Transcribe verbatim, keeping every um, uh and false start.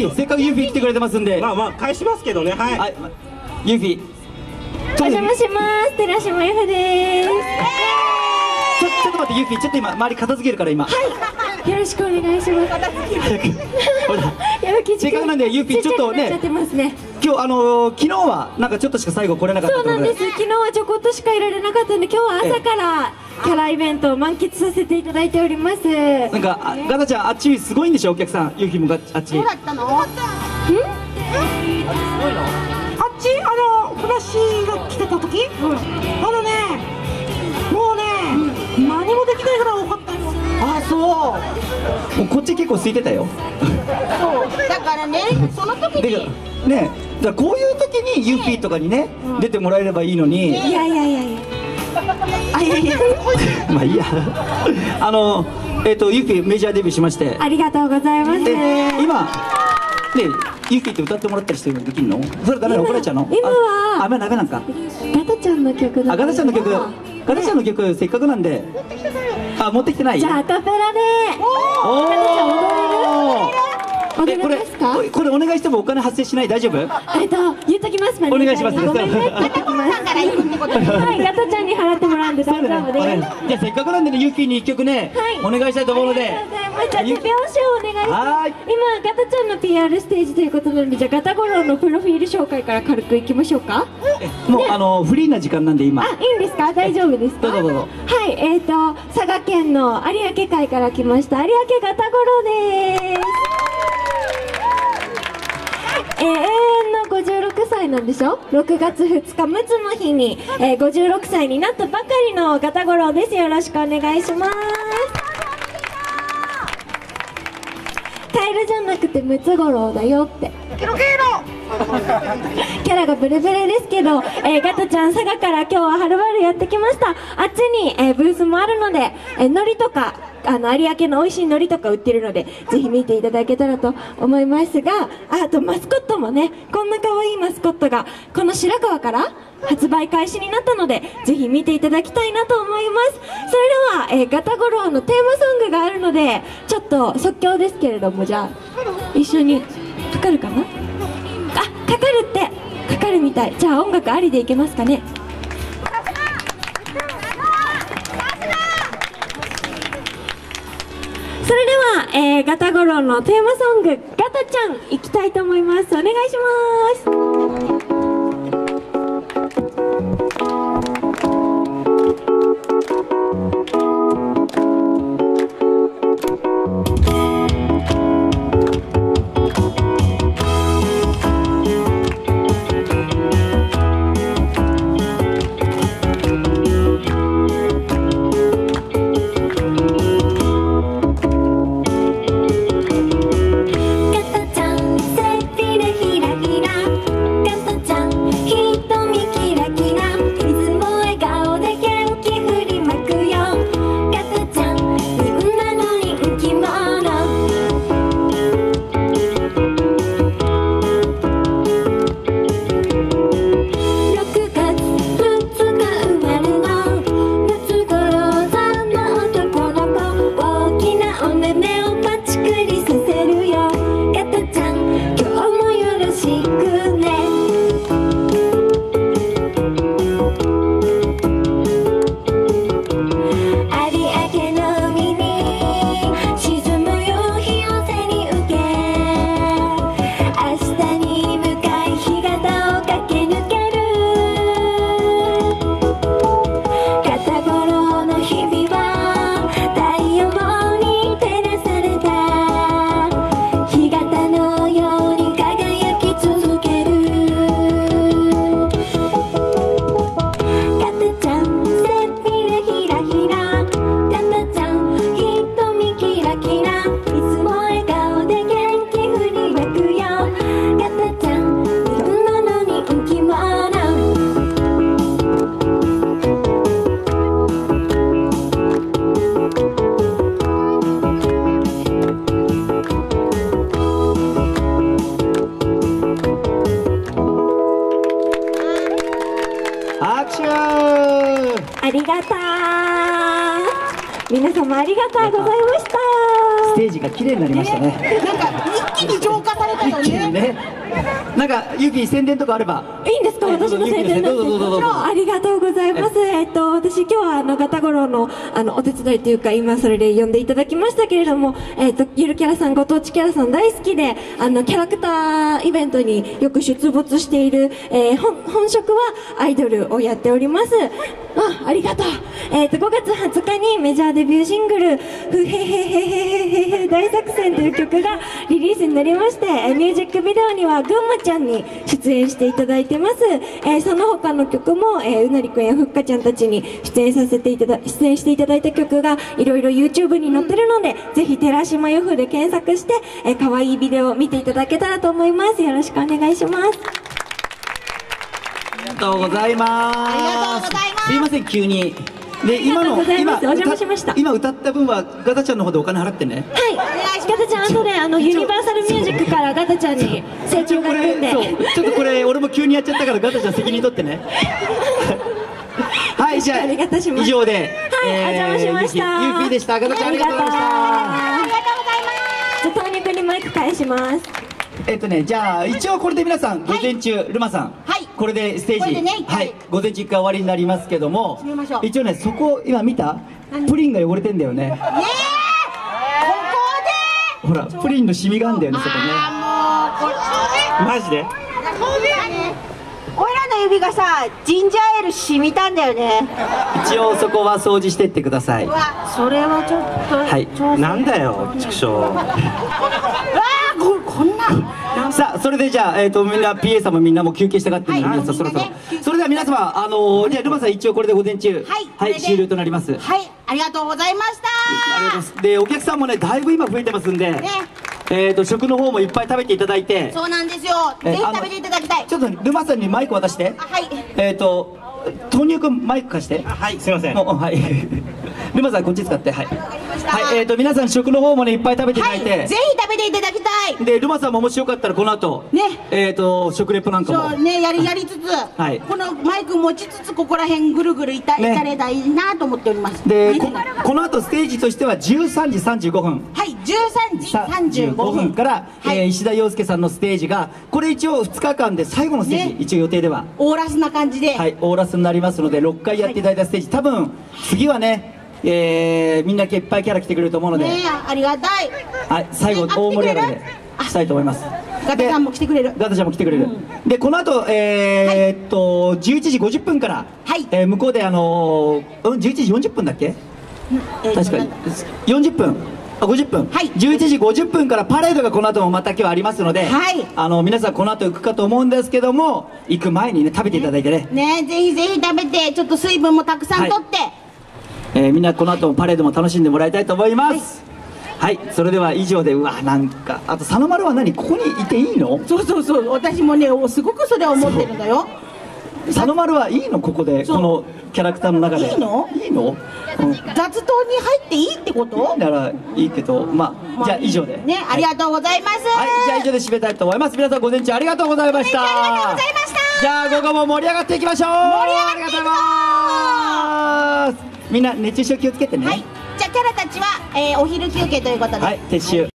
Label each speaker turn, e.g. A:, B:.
A: ー、せっかくユーフィー来てくれてますんで、
B: まあまあ返しますけどね。はい、
A: はい、ユーフィー
C: お邪魔します。寺島由布です。
A: ちょ、ちょっと待って、ユーフィー、ちょっと今周り片付けるから今。
C: はい。よろしくお願いします。
A: 早く。ほら。せっかくなんでユーフィーちょっとね。今日あの昨日はなんかちょっとしか最後来れなかった
C: そうなんです。昨日はちょこっとしかいられなかったんで、今日は朝からキャライベントを満喫させていただいております。
A: なんかガタちゃんあっちすごいんでしょお客さん。ユーフィーもがあっち。
D: どうだったの？ん？あっちあのフラッシーが来てた時？あのね、もうね何もできないから多かったよ。
A: あ、そう。もうこっち結構空いてたよ。
D: そうだからね、その時に
A: ね、だからこういう時にユーフィーとかにね出てもらえればいいのに。
C: いやいやいやいや。
D: あ、いやいや。
A: まあいいや。あのえっとユーフィーメジャーデビューしまして。
C: ありがとうございます。
A: 今ねユーフィーって歌ってもらったりしてるのできるの？それダメなの？怒られちゃうの？
C: 今は
A: あ、まあダメなんか。
C: ガタちゃんの曲だ。
A: あ、ガタちゃんの曲。ガタちゃんの曲せっかくなんで。あ、持ってきてない？
C: じゃあアカペラで。
A: おお。
C: ガタちゃん踊れる？踊れますか？
A: これこれお願いしてもお金発生しない？大丈夫？
C: えっと言っときます。
A: お願いします。
C: ごめんね。言っときます。はい、ガタちゃんに払ってもらうんで大丈夫です。
A: じゃあせっかくなんでねユーフィーに一曲ねお願いしたいと思うので。
C: じゃあ手拍子をお願いします。今ガタちゃんの ピーアール ステージということなので、じゃあガタゴロのプロフィール紹介から軽くいきましょうか。
A: もうあのフリーな時間なんで今。
C: あ、いいんですか？大丈夫ですか？
A: どうぞどうぞ。
C: はい、えっと佐賀県の有明海から来ました有明ガタゴロです。えー、永遠のごじゅうろくさいなんでしょ。ろくがつふつかむつの日に、えー、ごじゅうろくさいになったばかりのガタゴロです。よろしくお願いします。カエルじゃなくてムツゴロウだよって
D: ケロケロ
C: キャラがブレブレですけど、えー、ガタちゃん佐賀から今日ははるばるやってきました。あっちに、えー、ブースもあるので、えー、海苔とかあの有明の美味しい海苔とか売ってるのでぜひ見ていただけたらと思いますが、あとマスコットもね、こんな可愛いマスコットがこの白川から発売開始になったのでぜひ見ていただきたいなと思います。それでは、えー、ガタゴロウのテーマソングがあるのでちょっと即興ですけれども、じゃあ一緒にかかるかな。あ、かかるってかかるみたい。じゃあ音楽ありでいけますかね。それでは、えー、ガタゴロウのテーマソング「ガタちゃん」いきたいと思います。お願いします。ありがたー。皆様ありがとうございました。
A: ステージが綺麗になりましたね。
D: なんか気に浄化されたよ
A: 一気に
D: ね。
A: ね。なんかゆき宣伝とかあれば。
C: いいんですか、私の宣伝なんて。
A: どうぞどうぞどうぞ
C: もちろんありがとうございます。えっと、私今日はあの、ガタゴロの、あの、お手伝いというか、今それで呼んでいただきましたけれども、えっと、ゆるキャラさん、ご当地キャラさん大好きで、あの、キャラクターイベントによく出没している、えー、本、本職はアイドルをやっております。あ、ありがとう。えっと、ごがつはつかにメジャーデビューシングル、ふへへへへへへ大作戦という曲がリリースになりまして、えーミュージックビデオにはぐんまちゃんに出演していただいてます。えーその他の曲も、えーうなりくんやふっかちゃんたちに出演させていただ、出演していただいた曲がいろいろ YouTube に載ってるので、ぜひ寺島由布で検索して、えー、可愛いビデオを見ていただけたらと思います。よろしくお願いします。
A: ありがとうございます。
D: ありがとうございます
A: すいません急に。で今の
C: ありがとうござい
A: 今
C: ますお邪魔しました
A: 歌今歌った分はガタちゃんの方でお金払ってね。
C: はい、ガタちゃん後であのユニバーサルミュージックからガタちゃんに成長が
A: こ
C: いくんで。
A: れそうちょっとこれ俺も急にやっちゃったからガタちゃん責任取ってね。はいじゃあ
C: ありがとうします
A: 以上で、
C: はいお邪魔しました
A: ゆうぴーでした。ガタちゃんありがとうございました。
D: ありがとうございます。
C: じゃあ豆乳くんにマイク返します。
A: えっとねじゃあ一応これで皆さん午前中ルマさん
D: はい
A: これでステージ
D: これでね一回
A: はい午前中一回終わりになりますけども
D: 締めましょう
A: 一応ねそこ今見た
D: 何
A: プリンが汚れてんだよね。
D: ねえ、ここで。
A: ほらプリンのシミがあんだよねそこね。
D: あーもうこれ
A: マジで
D: おいらの指がさジンジャーエール染みたんだよね。
A: 一応そこは掃除してってください。
D: うわそれはちょっと
A: はい
D: 調整
B: なんだよ畜生。
D: うわーここんな
A: さあそれでじゃあ、えー、とみんな ピーエー さんもみんなもう休憩したがってるんで、
D: はい
A: 皆さんそろそろ
D: みんなね
A: それでは皆様あのー、じゃあルマさん一応これで午前中
D: はいこれで
A: 終了となります。
D: はいありがとうございました。
A: ありがとうございます。でお客さんもねだいぶ今増えてますんで、
D: ね
A: えー、と食の方もいっぱい食べていただいて
D: そうなんですよ。
A: えあの
D: ぜひ食べていただきたい。
A: ちょっとルマさんにマイク渡して。
D: あはい
A: えっ、と豆乳くんマイク貸して。
B: はいすいません。
A: もうはいルマさんこっち使ってはい
D: わかりました
A: はいえー、と皆さん食の方もねいっぱい食べていた
D: はい
A: だいて、
D: ぜひ食べていただきたい。
A: でルマさんももしよかったらこの後
D: ね
A: えっ、と食レポなんかも
D: そうねやりやりつつ、
A: はい
D: このマイク持ちつつここら辺ぐるぐるいた、
A: ね
D: いたれたらいいなと思っております。ね
A: でここの後ステージとしてはじゅうさんじさんじゅうごふん
D: はいじゅうさんじさんじゅうごふん
A: から、
D: はい
A: えー石田洋介さんのステージがこれ一応ふつかかんで最後のステージ、
D: ね
A: 一応予定では
D: オーラスな感じで、
A: はいオーラスになりますのでろっかいやっていただいたステージ、多分次はね、えーみんないっぱいキャラ来てくれると思うので、
D: ねありがたい。
A: はい、最後
D: ねあ
A: 大盛り上がりで
D: 来てくれる
A: したいと思います。
D: ガタさんも来てくれる。
A: ガタちゃんも来てくれる、でこの後えーっとじゅういちじごじゅっぷんから、
D: はい
A: えー向こうであのーうんじゅういちじよんじゅっぷんだっけ、
D: えーと
A: 確かによんじゅっぷんあごじゅっぷん、
D: はい
A: じゅういちじごじゅっぷんからパレードがこの後もまた今日ありますので、
D: はい
A: あの皆さんこの後行くかと思うんですけども行く前にね食べていただいてね、
D: ねぜひぜひ食べてちょっと水分もたくさんとって、
A: えーみんなこの後もパレードも楽しんでもらいたいと思いますはい、それでは以上でうわなんかあと佐野丸は何ここにいていいの？
D: そうそうそう私もねおすごくそれは思ってるんだよ。
A: 佐野丸はいいのここで
D: そう
A: このキャラクターの中で
D: いいの
A: いいの、うん、
D: 雑踏に入っていいってこと
A: ならいいけどまあじゃあ以上で
D: ねありがとうございます。
A: はい、じゃあ以上で締めたいと思います。皆さん午前中ありがとうございました。
D: ありがとうございました
A: じゃあ午後も盛り上がっていきましょう。
D: 盛り上がっていこう
A: ありがとうございます。みんな熱中症気をつけてね。
D: はいじゃあキャラたちは、えーお昼休憩ということで
A: はい、撤収。